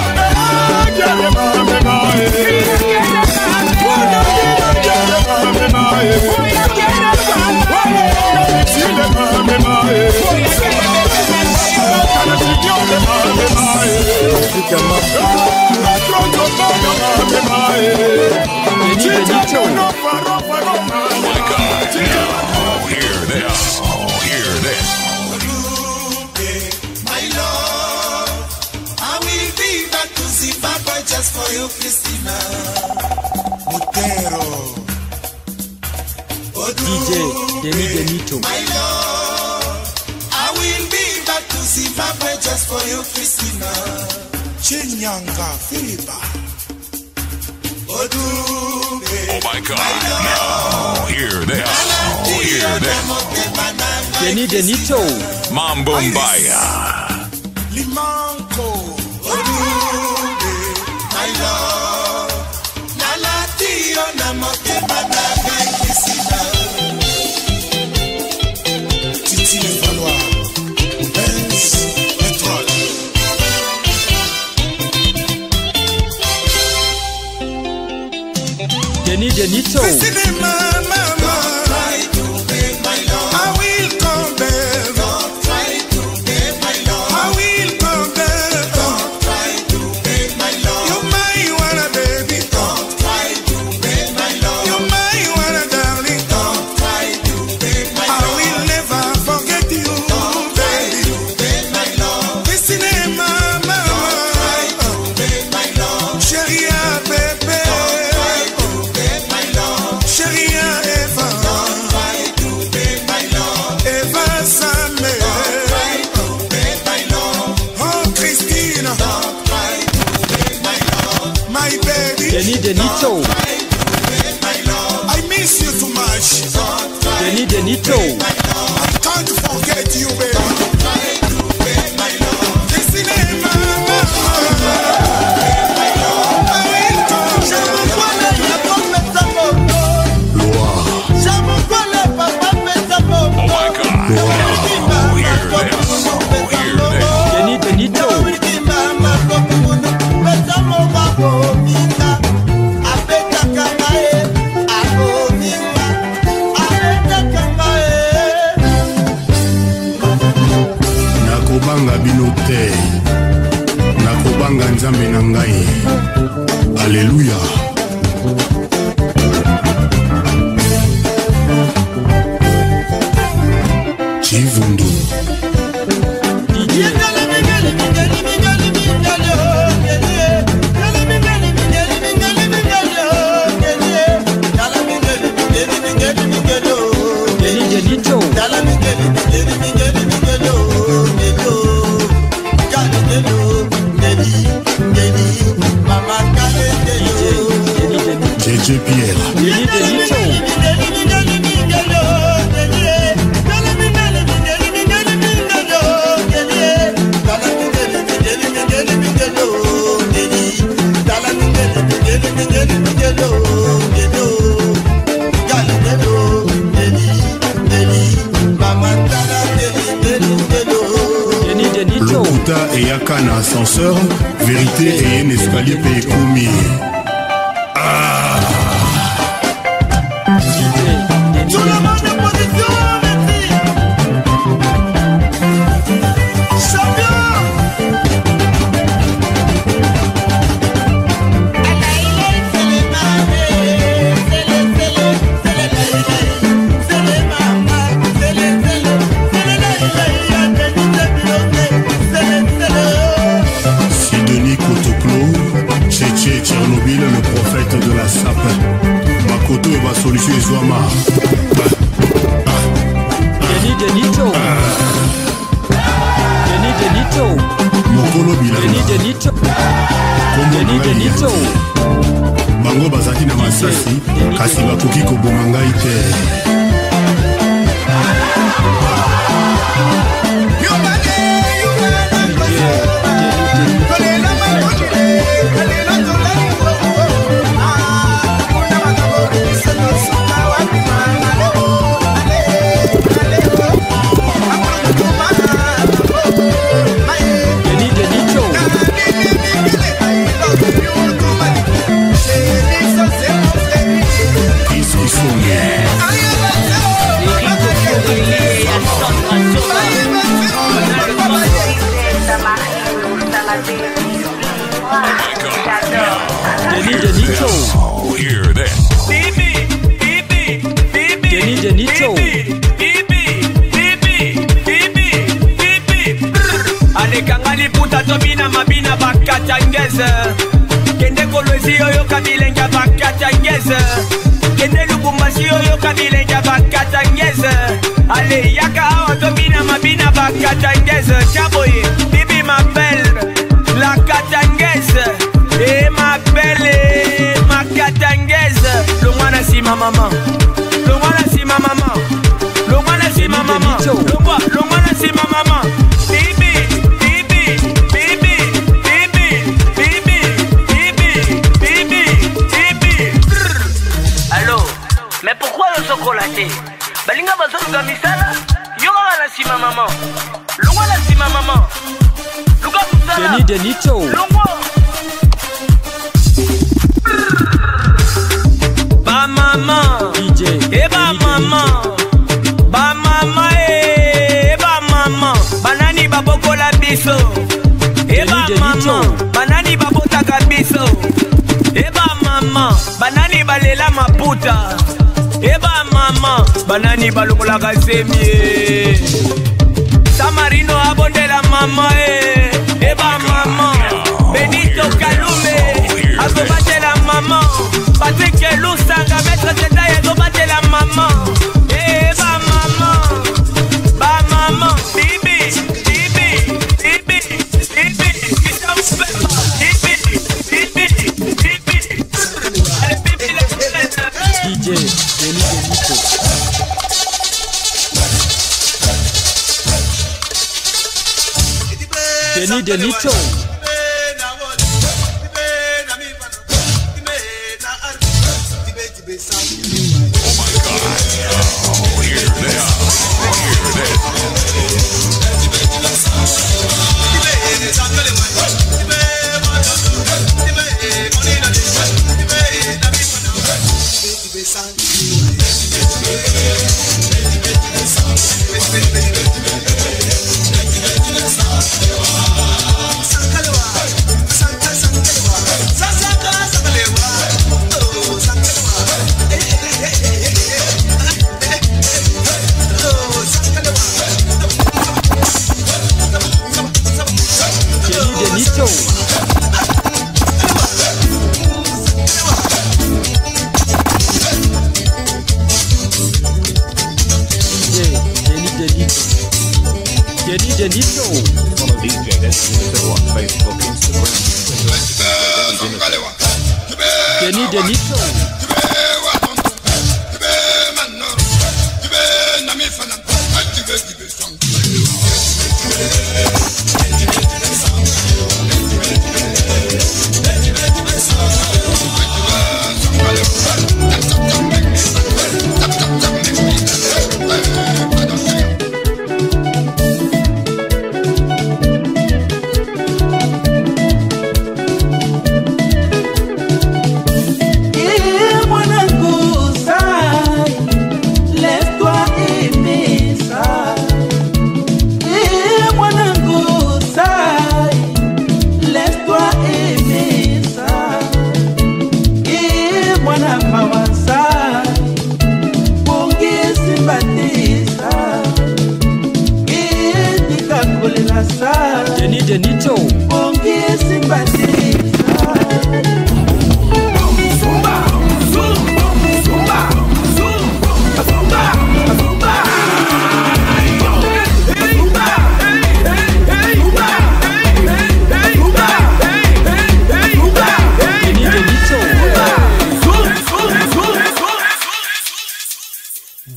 Speaker 5: My love, I will be back to Zimbabwe just for you, Christina. Mutero.
Speaker 1: DJ Denny Denito.
Speaker 5: My love, I will be back to Zimbabwe just for you, Christina. Chinyanga Philippa.
Speaker 2: Oh my God, now hear this. Oh, hear this.
Speaker 1: Denny Denito.
Speaker 2: Mambo Mbaya.
Speaker 5: Limanco. Odube, my love. Nalatio na motema na Christina. Titi le Valois. Benz, pétrole.
Speaker 1: Denny Denito. Denny Denito.
Speaker 5: I miss you too much.
Speaker 1: Denny Denito.
Speaker 5: I can't forget you, baby.
Speaker 1: Denny Denito.
Speaker 14: DJ Pierre.
Speaker 1: Kenny Denito.
Speaker 14: Lokuta et Yaka na ascenseur, vérité et un escalier payé commis. Ah! Tchernobyl, le prophète de la sape. Makoto et ma solution est Zouama.
Speaker 1: Kenny Denito. Kenny Denito.
Speaker 14: Mokolo Bilanga.
Speaker 1: Kenny Denito. Kenny Denito.
Speaker 14: Bango bazaki na masasi kasi bakoki koboma ngai te.
Speaker 2: Kenny Denito. Oh, hear this.
Speaker 1: Kenny Denito.
Speaker 6: Alekanga liputa tobina mabina bakatangeze. Kende kolwezi oyo kabilenga bakatangeze. Kende lubumbashi oyo kabilenga bakatangeze. Ale yaka awa tobina mabina bakatangeze. Chaboye, bibi ma belle, la katangeze. Et ma belle, ma katangeze. Longwana si ma maman. Longwana si ma maman. Longwana si ma maman. Longwana si ma maman. Bibi, bibi, bibi, bibi, bibi, bibi, bibi, bibi. Allô, mais pourquoi le chocolaté? Balinga bazolu gamisala. Yoga la si ma maman. Longwana si ma maman. Luga musala.
Speaker 1: Kenny Denito.
Speaker 6: Longwa. Ba maman,
Speaker 1: DJ,
Speaker 6: eh ba maman, ba maman, eh ba maman, banani babokola biso, eh ba maman, banani babotaka biso, eh ba maman, banani balela maputa, eh ba maman, banani balokolaka semie, Samarino abondela mama, eh ba maman, Benito Kalume, azobatela maman. Patrick Lusanga, maître Zeta, y'a go battre la maman. Eh, ba maman, bibi, bibi, bibi, bibi, bibi, bibi, bibi. Allez, bibi, la
Speaker 1: DJ, Kenny Denito. Kenny Denito. Kenny Denito.
Speaker 8: Follow DJ Denito on Facebook, Instagram.
Speaker 1: Kenny Denito.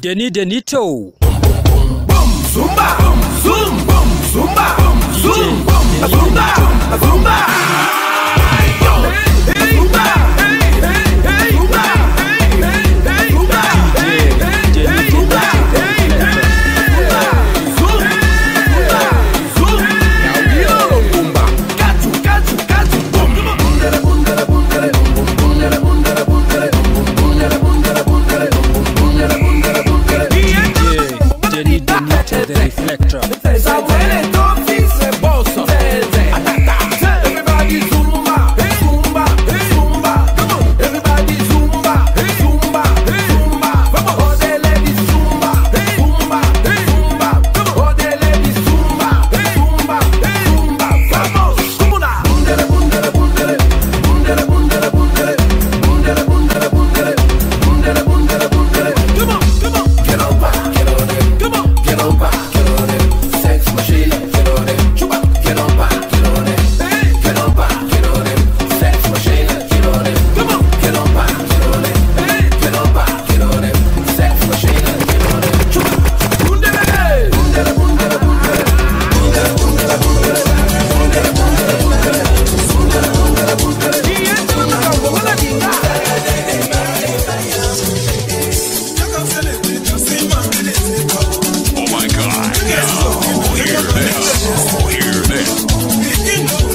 Speaker 1: Denny Denito.
Speaker 3: Zumba, zoom, boom, zumba, zoom, boom, zumba, zumba.
Speaker 1: The reflector.
Speaker 3: Everybody zumba, zumba, zumba. Come on, everybody zumba, zumba, zumba. Come on, all the ladies zumba, zumba, zumba. Come on, all the ladies zumba, zumba, zumba. Vamos, como na. Bundere, bundere, bundere, bundere, bundere, bundere, bundere, bundere, bundere, bundere, bundere, bundere. Come on, come on, get on back, get on it. Come on, get on back, get on it. Sex machine, get on it. Chupa, get on back, get on it. Get on back, get on it. Sex machine, get on it. Come on, get on back, get on it. Get on back, get on it. Sex machine, get on it. Chupa, bundere, bundere, bundere, bundere, bundere, bundere, bundere, bundere, bundere, bundere, bundere, bundere. Y esto no está como la niña.
Speaker 2: Oh my God. Now, hear this. Oh, hear this.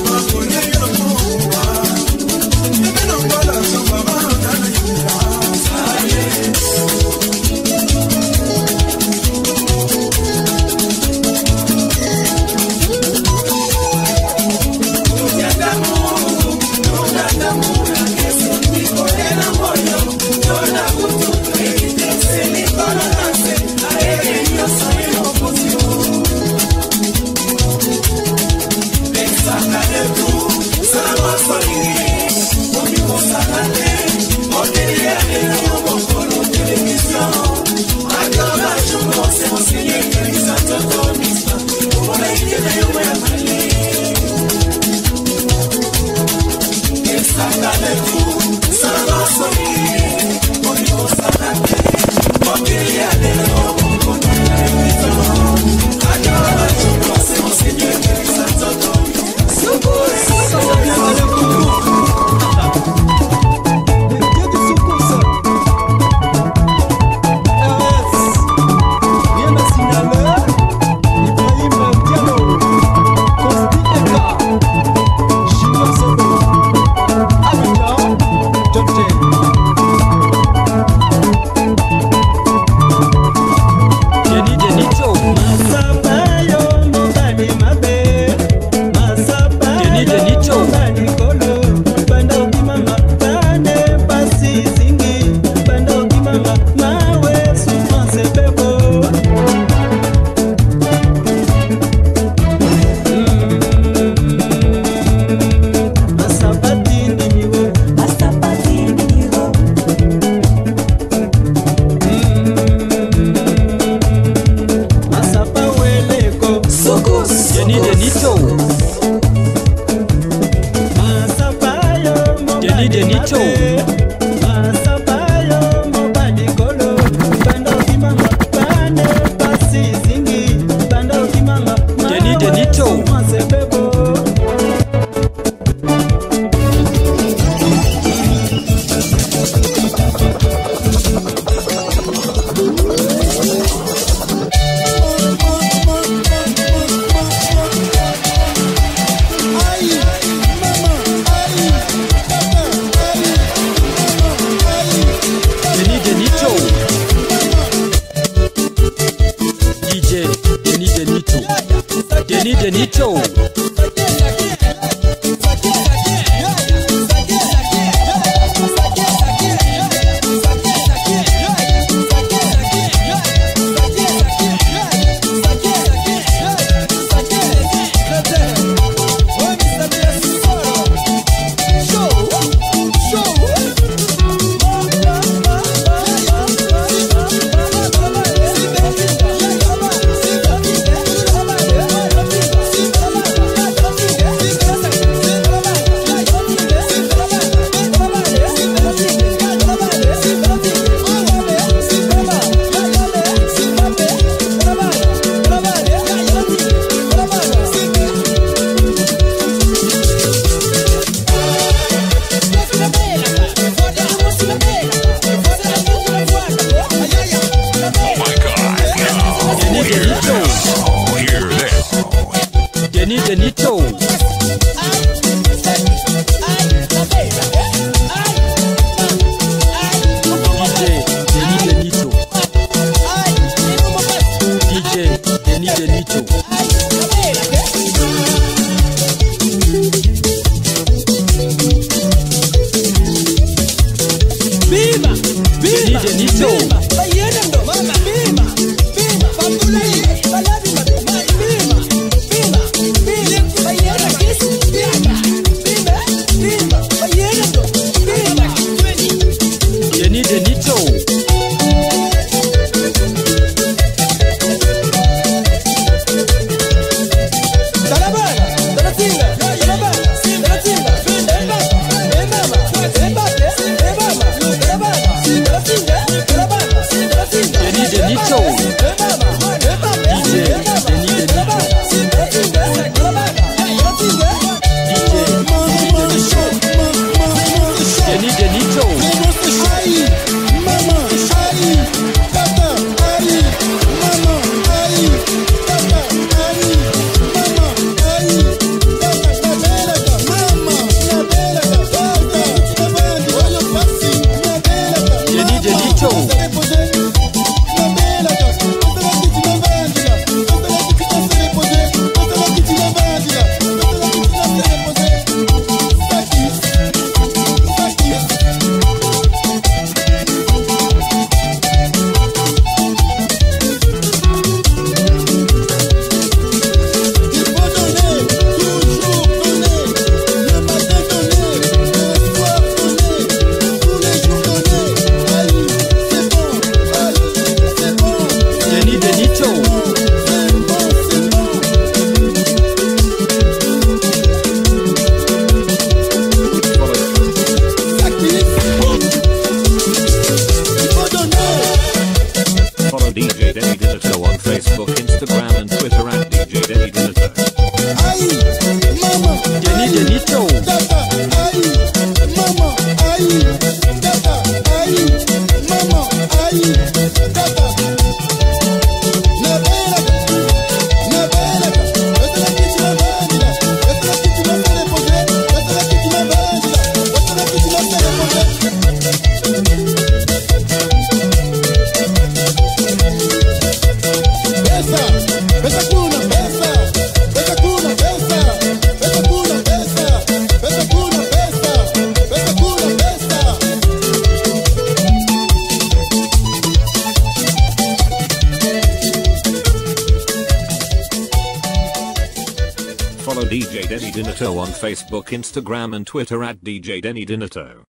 Speaker 1: Denny Denito.
Speaker 8: Follow DJ Denny Dinito on Facebook, Instagram and Twitter at DJ Denny Dinito.